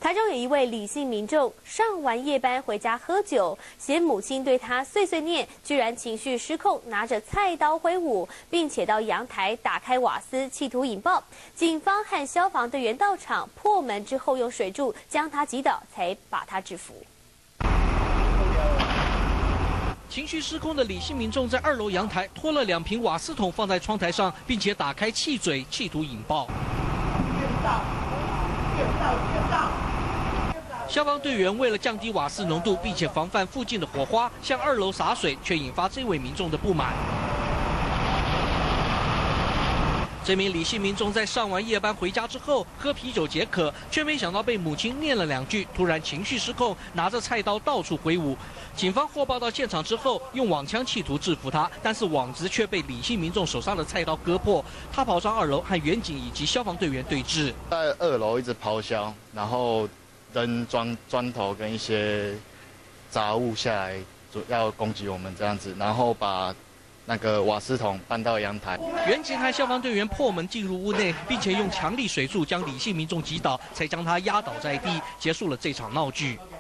台中有一位李姓民众上完夜班回家喝酒，嫌母亲对他碎碎念，居然情绪失控，拿着菜刀挥舞，并且到阳台打开瓦斯，企图引爆。警方和消防队员到场破门之后，用水柱将他击倒，才把他制服。 情绪失控的李姓民众在2楼阳台拖了2瓶瓦斯桶放在窗台上，并且打开气嘴，企图引爆。消防队员为了降低瓦斯浓度，并且防范附近的火花，向2楼洒水，却引发这位民众的不满。 这名李姓民众在上完夜班回家之后喝啤酒解渴，却没想到被母亲念了2句，突然情绪失控，拿着菜刀到处挥舞。警方获报到现场之后，用网枪企图制服他，但是网子却被李姓民众手上的菜刀割破。他跑上2楼和远警以及消防队员对峙， 在2楼一直咆哮，然后扔砖头跟一些杂物下来，要攻击我们这样子，然后把 那个瓦斯桶搬到阳台， 远警和消防队员破门进入屋内，并且用强力水柱将李姓民众击倒，才将他压倒在地，结束了这场闹剧。